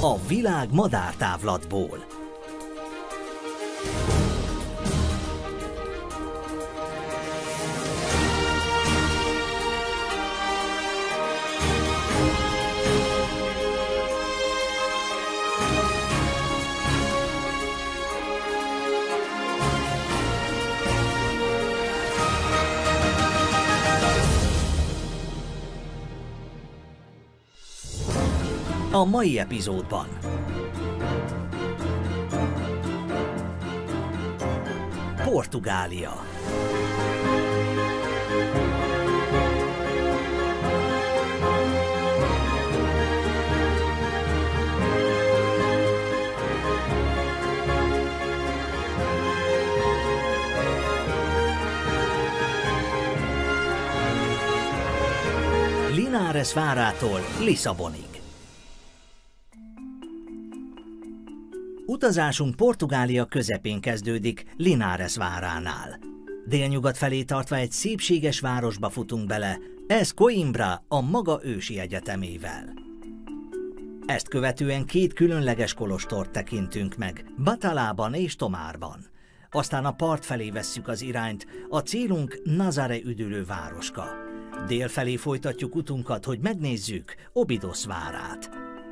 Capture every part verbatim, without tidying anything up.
A világ madártávlatból. A mai epizódban Portugália. Linares várától Lisszabonig. Utazásunk Portugália közepén kezdődik, Linares váránál. Délnyugat felé tartva egy szépséges városba futunk bele, ez Coimbra a maga ősi egyetemével. Ezt követően két különleges kolostort tekintünk meg, Batalában és Tomárban. Aztán a part felé vesszük az irányt, a célunk Nazaré üdülő városka. Dél felé folytatjuk utunkat, hogy megnézzük Óbidos várát.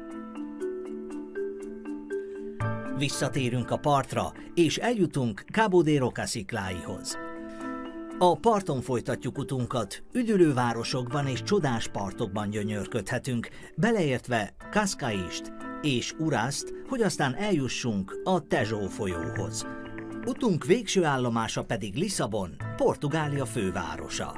Visszatérünk a partra, és eljutunk Cabo de Roca szikláihoz. A parton folytatjuk utunkat, üdülővárosokban és csodás partokban gyönyörködhetünk, beleértve Cascaist és Urászt, hogy aztán eljussunk a Tejo folyóhoz. Utunk végső állomása pedig Lisszabon, Portugália fővárosa.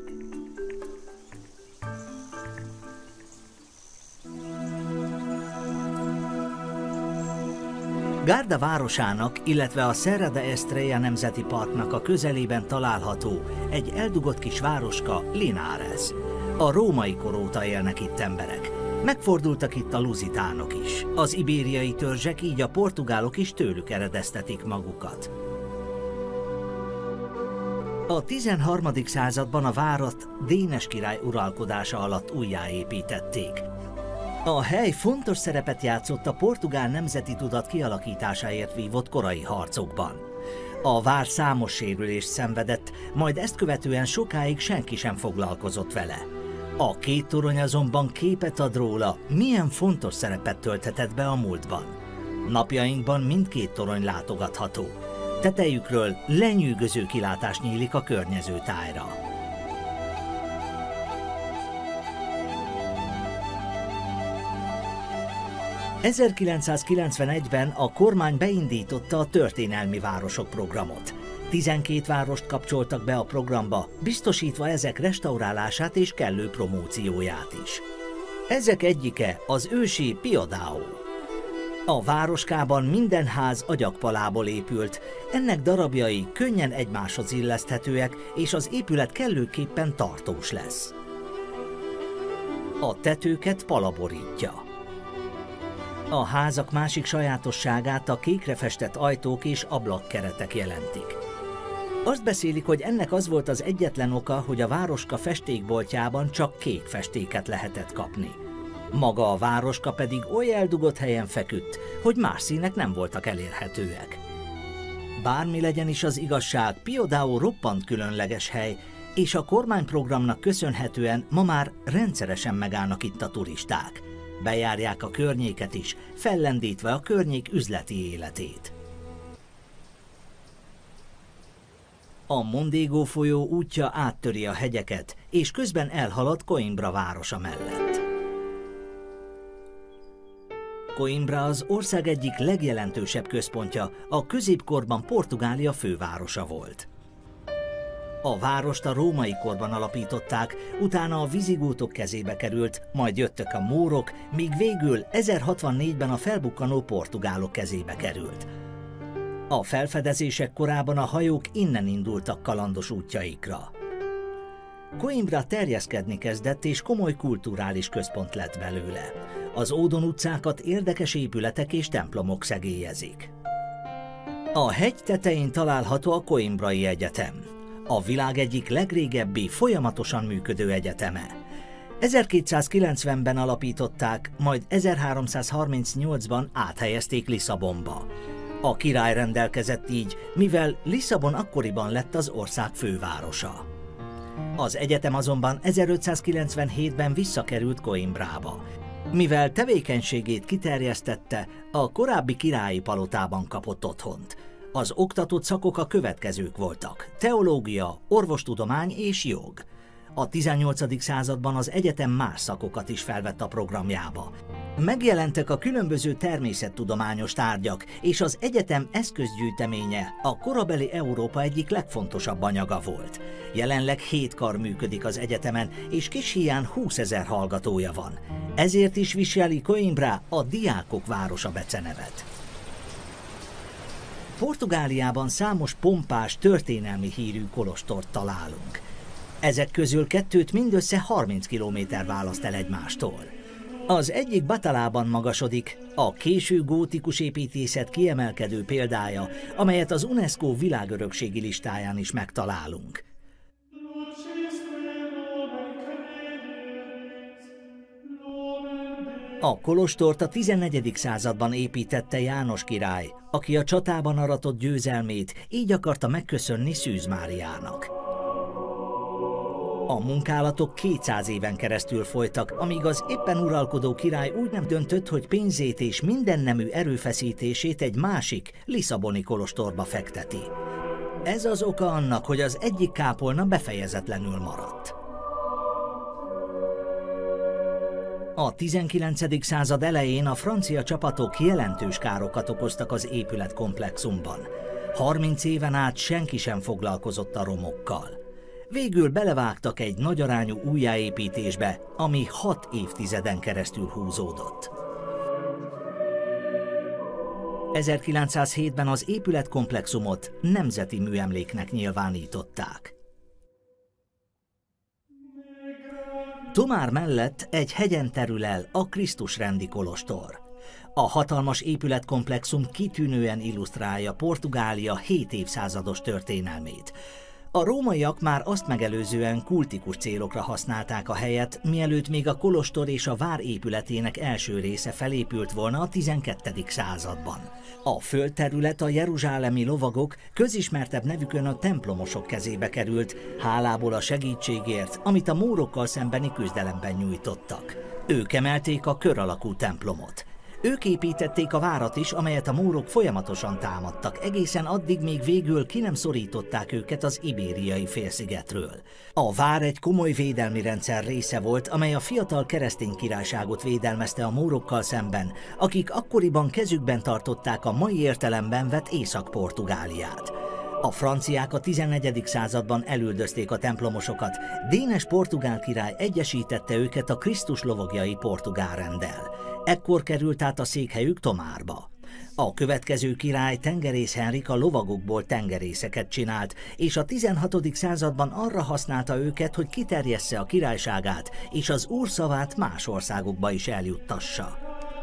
Guarda városának, illetve a Serra da Estrella Nemzeti Parknak a közelében található egy eldugott kis városka, Linares. A római kor óta élnek itt emberek. Megfordultak itt a luzitánok is. Az ibériai törzsek, így a portugálok is tőlük eredeztetik magukat. A tizenharmadik században a várat Dénes király uralkodása alatt újjáépítették. A hely fontos szerepet játszott a portugál nemzeti tudat kialakításáért vívott korai harcokban. A vár számos sérülést szenvedett, majd ezt követően sokáig senki sem foglalkozott vele. A két torony azonban képet ad róla, milyen fontos szerepet tölthetett be a múltban. Napjainkban mindkét torony látogatható. Tetejükről lenyűgöző kilátás nyílik a környező tájra. ezerkilencszázkilencvenegyben a kormány beindította a történelmi városok programot. tizenkét várost kapcsoltak be a programba, biztosítva ezek restaurálását és kellő promócióját is. Ezek egyike az ősi Piodao. A városkában minden ház agyagpalából épült, ennek darabjai könnyen egymáshoz illeszthetőek, és az épület kellőképpen tartós lesz. A tetőket pala borítja. A házak másik sajátosságát a kékre festett ajtók és ablakkeretek jelentik. Azt beszélik, hogy ennek az volt az egyetlen oka, hogy a városka festékboltjában csak kék festéket lehetett kapni. Maga a városka pedig oly eldugott helyen feküdt, hogy más színek nem voltak elérhetőek. Bármi legyen is az igazság, Piodao roppant különleges hely, és a kormányprogramnak köszönhetően ma már rendszeresen megállnak itt a turisták. Bejárják a környéket is, fellendítve a környék üzleti életét. A Mondego folyó útja áttöri a hegyeket, és közben elhalad Coimbra városa mellett. Coimbra az ország egyik legjelentősebb központja, a középkorban Portugália fővárosa volt. A várost a római korban alapították, utána a vizigótok kezébe került, majd jöttek a mórok, míg végül ezerhatvannégyben a felbukkanó portugálok kezébe került. A felfedezések korában a hajók innen indultak kalandos útjaikra. Coimbra terjeszkedni kezdett, és komoly kulturális központ lett belőle. Az Ódon utcákat érdekes épületek és templomok szegélyezik. A hegy tetején található a Coimbrai Egyetem, a világ egyik legrégebbi, folyamatosan működő egyeteme. ezerkétszázkilencvenben alapították, majd ezerháromszázharmincnyolcban áthelyezték Lisszabonba. A király rendelkezett így, mivel Lisszabon akkoriban lett az ország fővárosa. Az egyetem azonban ezerötszázkilencvenhétben visszakerült Coimbrába. Mivel tevékenységét kiterjesztette, a korábbi királyi palotában kapott otthont. Az oktatott szakok a következők voltak: teológia, orvostudomány és jog. A tizennyolcadik században az egyetem más szakokat is felvett a programjába. Megjelentek a különböző természettudományos tárgyak, és az egyetem eszközgyűjteménye a korabeli Európa egyik legfontosabb anyaga volt. Jelenleg hét kar működik az egyetemen, és kis híján húszezer hallgatója van. Ezért is viseli Coimbra a diákok városa becenevet. Portugáliában számos pompás, történelmi hírű kolostort találunk. Ezek közül kettőt mindössze harminc kilométer választ el egymástól. Az egyik Batalában magasodik, a késő gótikus építészet kiemelkedő példája, amelyet az UNESCO világörökségi listáján is megtalálunk. A kolostort a tizennegyedik században építette János király, aki a csatában aratott győzelmét így akarta megköszönni Szűz Máriának. A munkálatok kétszáz éven keresztül folytak, amíg az éppen uralkodó király úgy nem döntött, hogy pénzét és mindennemű erőfeszítését egy másik, lisszaboni kolostorba fekteti. Ez az oka annak, hogy az egyik kápolna befejezetlenül maradt. A tizenkilencedik század elején a francia csapatok jelentős károkat okoztak az épületkomplexumban. harminc éven át senki sem foglalkozott a romokkal. Végül belevágtak egy nagyarányú újjáépítésbe, ami hat évtizeden keresztül húzódott. ezerkilencszázhétben az épületkomplexumot nemzeti műemléknek nyilvánították. Tomár mellett egy hegyen terül el a Krisztusrendi kolostor. A hatalmas épületkomplexum kitűnően illusztrálja Portugália hét évszázados történelmét. A rómaiak már azt megelőzően kultikus célokra használták a helyet, mielőtt még a kolostor és a vár épületének első része felépült volna a tizenkettedik században. A földterület a jeruzsálemi lovagok, közismertebb nevükön a templomosok kezébe került, hálából a segítségért, amit a mórokkal szembeni küzdelemben nyújtottak. Ők emelték a kör alakú templomot. Ők építették a várat is, amelyet a mórok folyamatosan támadtak, egészen addig, még végül ki nem szorították őket az Ibériai félszigetről. A vár egy komoly védelmi rendszer része volt, amely a fiatal keresztény királyságot védelmezte a mórokkal szemben, akik akkoriban kezükben tartották a mai értelemben vett Észak-Portugáliát. A franciák a tizennegyedik században elüldözték a templomosokat, Dénes portugál király egyesítette őket a Krisztus lovagjai portugál renddel. Ekkor került át a székhelyük Tomárba. A következő király, tengerész Henrik a lovagokból tengerészeket csinált, és a tizenhatodik században arra használta őket, hogy kiterjessze a királyságát, és az úrszavát más országokba is eljuttassa.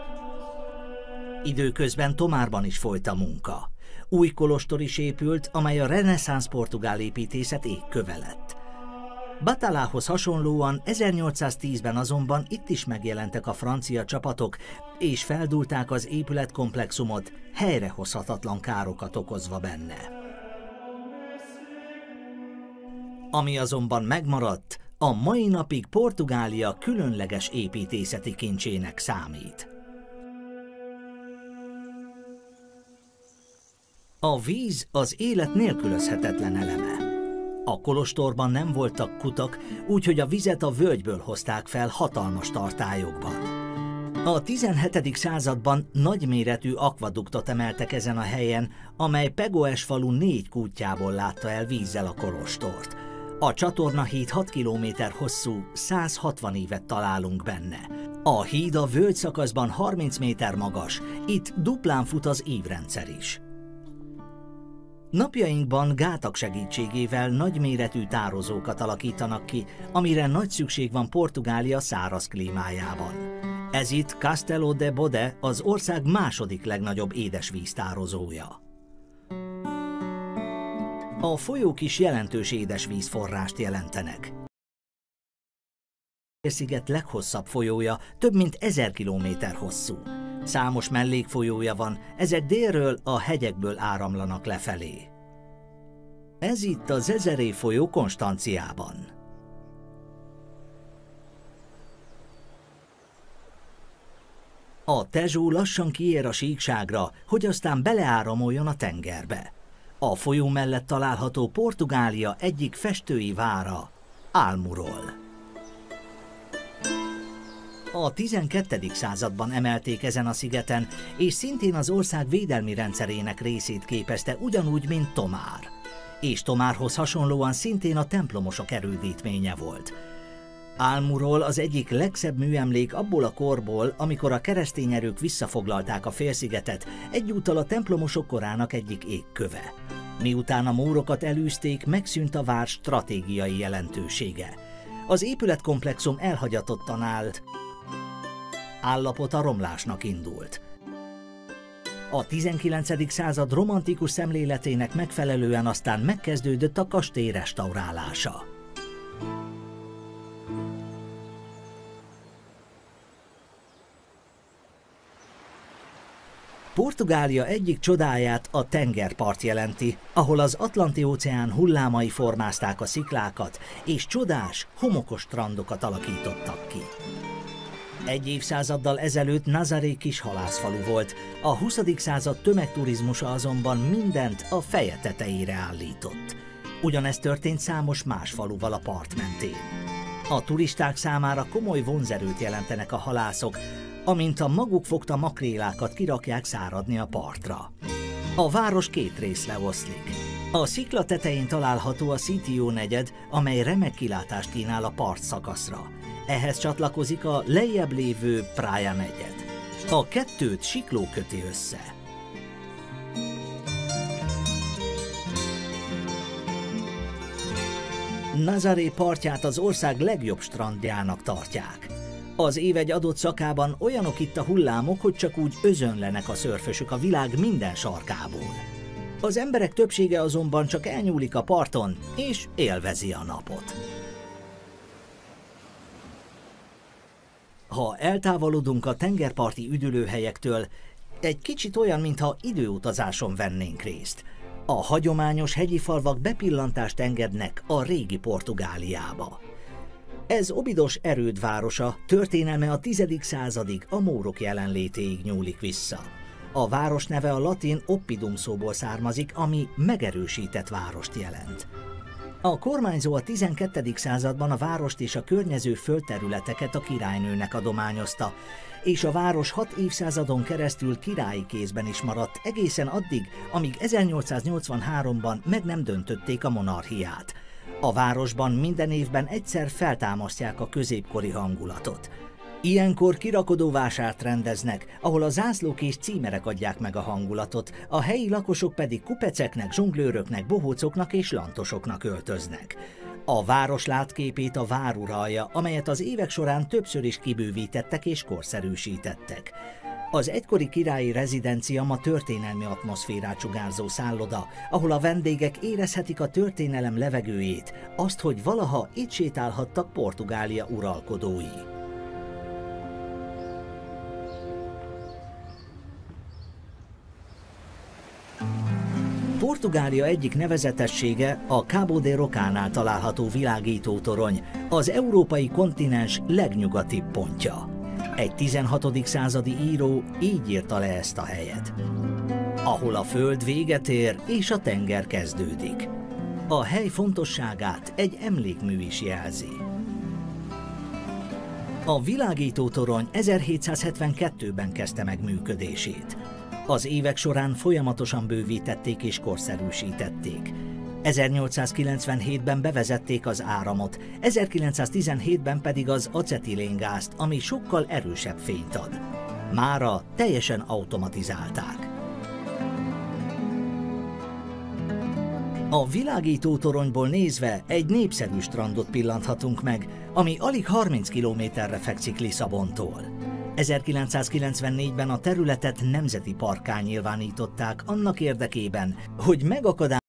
Időközben Tomárban is folyt a munka. Új kolostor is épült, amely a reneszánsz portugál építészet égköve lett. Batalához hasonlóan ezernyolcszáztízben azonban itt is megjelentek a francia csapatok, és feldúlták az épületkomplexumot, helyrehozhatatlan károkat okozva benne. Ami azonban megmaradt, a mai napig Portugália különleges építészeti kincsének számít. A víz az élet nélkülözhetetlen eleme. A kolostorban nem voltak kutak, úgyhogy a vizet a völgyből hozták fel hatalmas tartályokban. A tizenhetedik században nagyméretű akvaduktot emeltek ezen a helyen, amely Pegoes falu négy kútjából látta el vízzel a kolostort. A csatornahíd hat kilométer hosszú, száz hatvan évet találunk benne. A híd a völgy szakaszban harminc méter magas, itt duplán fut az ívrendszer is. Napjainkban gátak segítségével nagyméretű tározókat alakítanak ki, amire nagy szükség van Portugália száraz klímájában. Ez itt Castelo de Bode, az ország második legnagyobb édesvíztározója. A folyók is jelentős édesvízforrást jelentenek. félsziget leghosszabb folyója több mint ezer kilométer hosszú. Számos mellékfolyója van, ezek délről a hegyekből áramlanak lefelé. Ez itt a Zezeré folyó Konstanciában. A Tesó lassan kiér a síkságra, hogy aztán beleáramoljon a tengerbe. A folyó mellett található Portugália egyik festői vára, Almurol. A tizenkettedik században emelték ezen a szigeten, és szintén az ország védelmi rendszerének részét képezte ugyanúgy, mint Tomár. És Tomárhoz hasonlóan szintén a templomosok erődítménye volt. Almurol az egyik legszebb műemlék abból a korból, amikor a keresztény erők visszafoglalták a félszigetet, egyúttal a templomosok korának egyik égköve. Miután a mórokat elűzték, megszűnt a vár stratégiai jelentősége. Az épületkomplexum elhagyatottan állt, állapota romlásnak indult. A tizenkilencedik század romantikus szemléletének megfelelően aztán megkezdődött a kastély restaurálása. Portugália egyik csodáját a tengerpart jelenti, ahol az Atlanti-óceán hullámai formázták a sziklákat, és csodás, homokos strandokat alakítottak ki. Egy évszázaddal ezelőtt Nazaré kis halászfalu volt, a huszadik század tömegturizmusa azonban mindent a feje tetejére állított. Ugyanezt történt számos más faluval a part mentén. A turisták számára komoly vonzerőt jelentenek a halászok, amint a maguk fogta makrélákat kirakják száradni a partra. A város két részre oszlik. A szikla tetején található a Sitio negyed, amely remek kilátást kínál a part szakaszra. Ehhez csatlakozik a lejjebb lévő Praia negyed. A kettőt sikló köti össze. Nazaré partját az ország legjobb strandjának tartják. Az év egy adott szakában olyanok itt a hullámok, hogy csak úgy özönlenek a szörfösök a világ minden sarkából. Az emberek többsége azonban csak elnyúlik a parton, és élvezi a napot. Ha eltávolodunk a tengerparti üdülőhelyektől, egy kicsit olyan, mintha időutazáson vennénk részt. A hagyományos hegyi falvak bepillantást engednek a régi Portugáliába. Ez Óbidos erőd városa, történelme a tizedik századig a mórok jelenlétéig nyúlik vissza. A város neve a latin oppidum szóból származik, ami megerősített várost jelent. A kormányzó a tizenkettedik században a várost és a környező földterületeket a királynőnek adományozta, és a város hat évszázadon keresztül királyi kézben is maradt egészen addig, amíg ezernyolcszáznyolcvanháromban meg nem döntötték a monarchiát. A városban minden évben egyszer feltámasztják a középkori hangulatot. Ilyenkor kirakodóvásárt rendeznek, ahol a zászlók és címerek adják meg a hangulatot, a helyi lakosok pedig kupeceknek, zsonglőröknek, bohócoknak és lantosoknak öltöznek. A város látképét a vár uralja, amelyet az évek során többször is kibővítettek és korszerűsítettek. Az egykori királyi rezidencia ma történelmi atmoszférát sugárzó szálloda, ahol a vendégek érezhetik a történelem levegőjét, azt, hogy valaha itt sétálhattak Portugália uralkodói. Portugália egyik nevezetessége a Cabo de Rocánál található világítótorony, az európai kontinens legnyugatibb pontja. Egy tizenhatodik századi író így írta le ezt a helyet, ahol a föld véget ér és a tenger kezdődik. A hely fontosságát egy emlékmű is jelzi. A világítótorony ezerhétszázhetvenkettőben kezdte meg működését. Az évek során folyamatosan bővítették és korszerűsítették. ezernyolcszázkilencvenhétben bevezették az áramot, ezerkilencszáztizenhétben pedig az acetilénygázt, ami sokkal erősebb fényt ad. Mára teljesen automatizálták. A világítótoronyból nézve egy népszerű strandot pillanthatunk meg, ami alig harminc kilométerre fekszik Lisszabontól. ezerkilencszázkilencvennégyben a területet nemzeti parkká nyilvánították annak érdekében, hogy megakadályozzák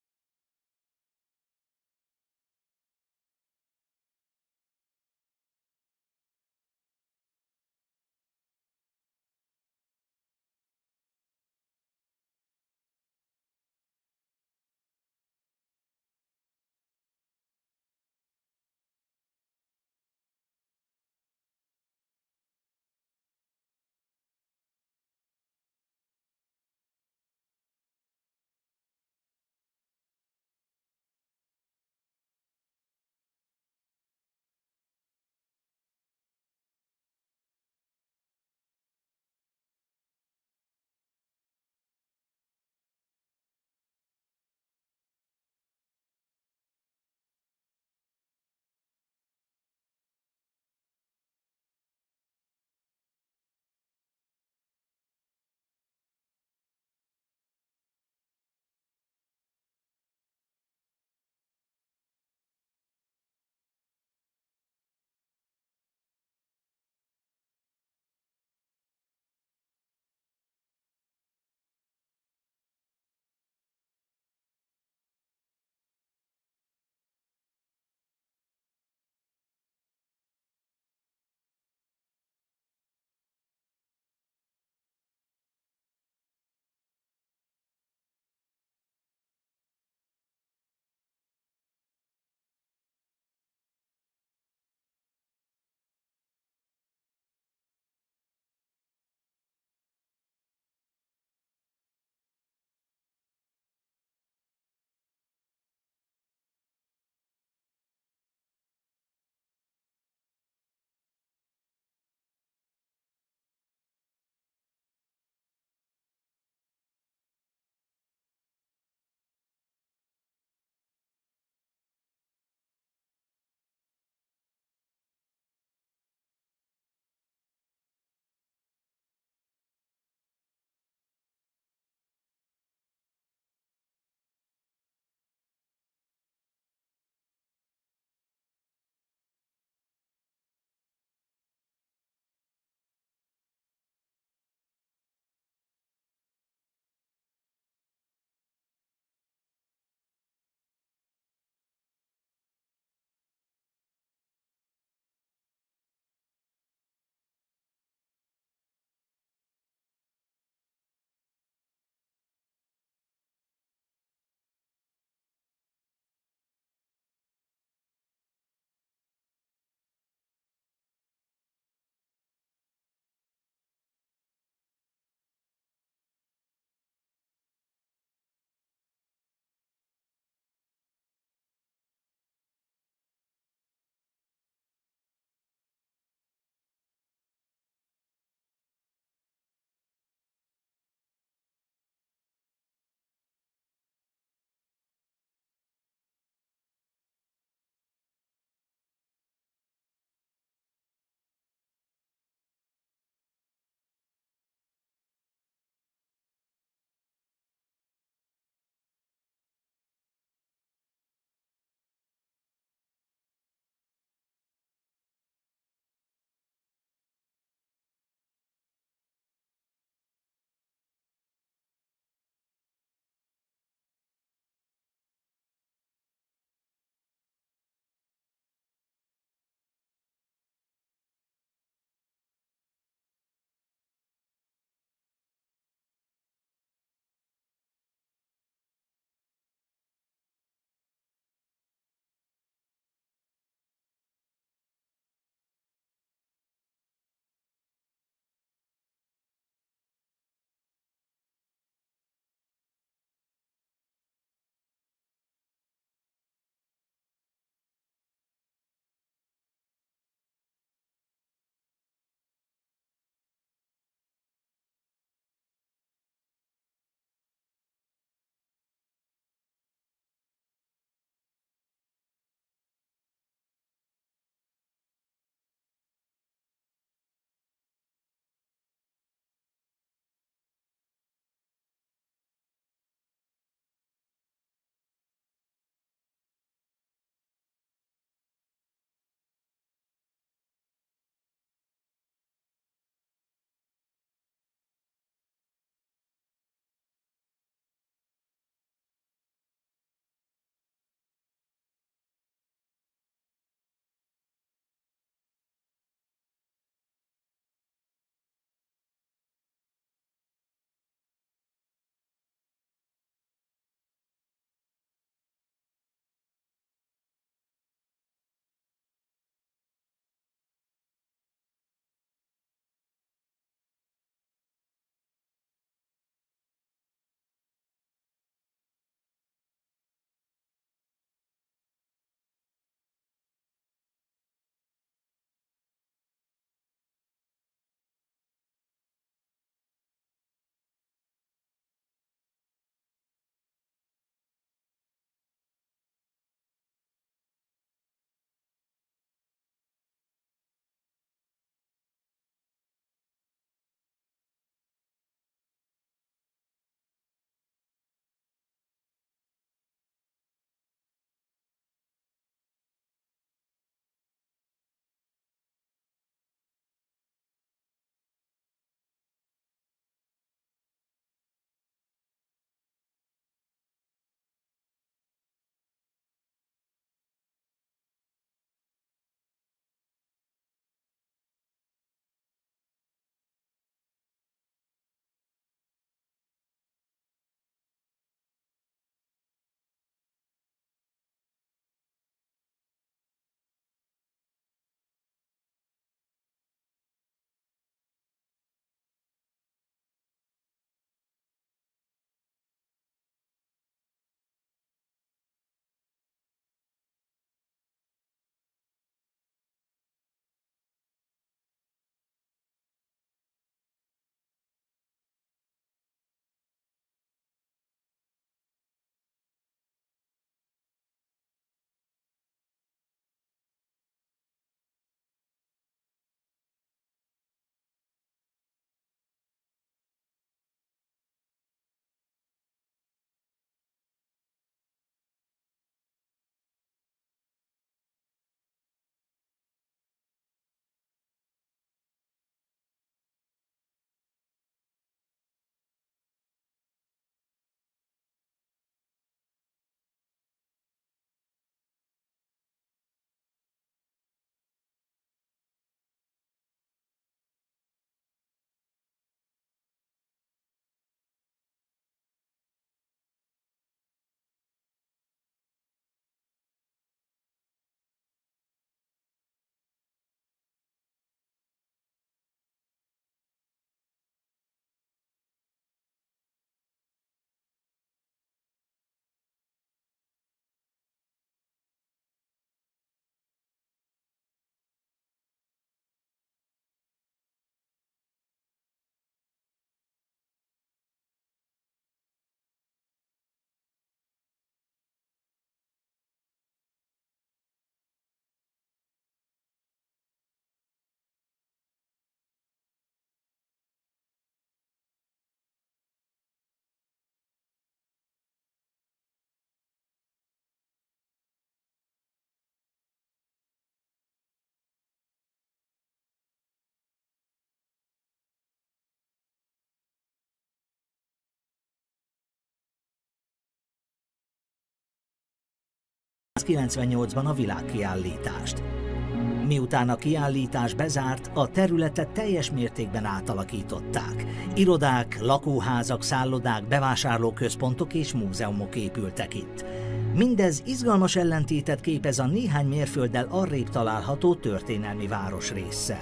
kilencvennyolcban a világkiállítást. Miután a kiállítás bezárt, a területet teljes mértékben átalakították. Irodák, lakóházak, szállodák, bevásárlóközpontok és múzeumok épültek itt. Mindez izgalmas ellentétet képez a néhány mérfölddel arrébb található történelmi városrésszel.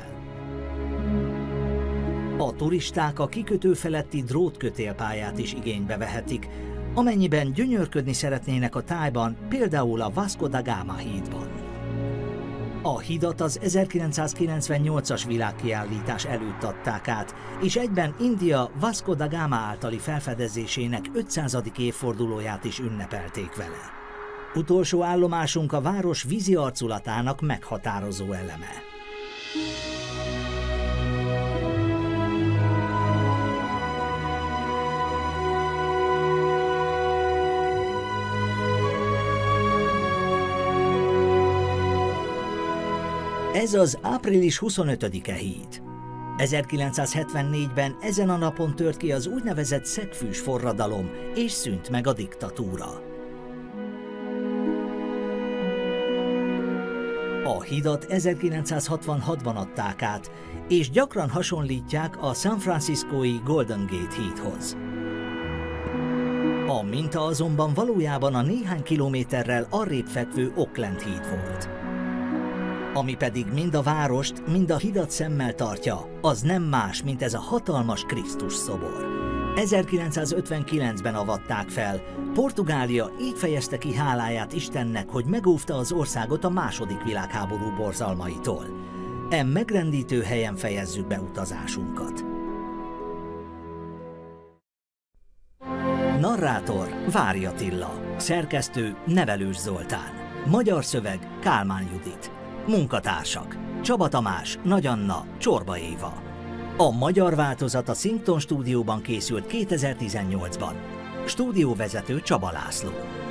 A turisták a kikötő feletti drótkötélpályát is igénybe vehetik, amennyiben gyönyörködni szeretnének a tájban, például a Vasco da Gama hídban. A hidat az ezerkilencszázkilencvennyolcas világkiállítás előtt adták át, és egyben India Vasco da Gama általi felfedezésének ötszázadik évfordulóját is ünnepelték vele. Utolsó állomásunk a város vízi arculatának meghatározó eleme. Ez az április huszonötödike híd. ezerkilencszázhetvennégyben ezen a napon tört ki az úgynevezett szegfűs forradalom, és szűnt meg a diktatúra. A hidat ezerkilencszázhatvanhatban adták át, és gyakran hasonlítják a San Franciscói Golden Gate hídhoz. A minta azonban valójában a néhány kilométerrel arrébb fekvő Oakland híd volt. Ami pedig mind a várost, mind a hidat szemmel tartja, az nem más, mint ez a hatalmas Krisztus szobor. ezerkilencszázötvenkilencben avatták fel. Portugália így fejezte ki háláját Istennek, hogy megóvta az országot a második világháború borzalmaitól. E megrendítő helyen fejezzük be utazásunkat. Narrátor Vári Attila, szerkesztő Nevelős Zoltán, magyar szöveg Kálmán Judit, munkatársak Csaba Tamás, Nagy Anna, Csorba Éva. A magyar változat a Szington stúdióban készült kétezer-tizennyolcban. Stúdióvezető Csaba László.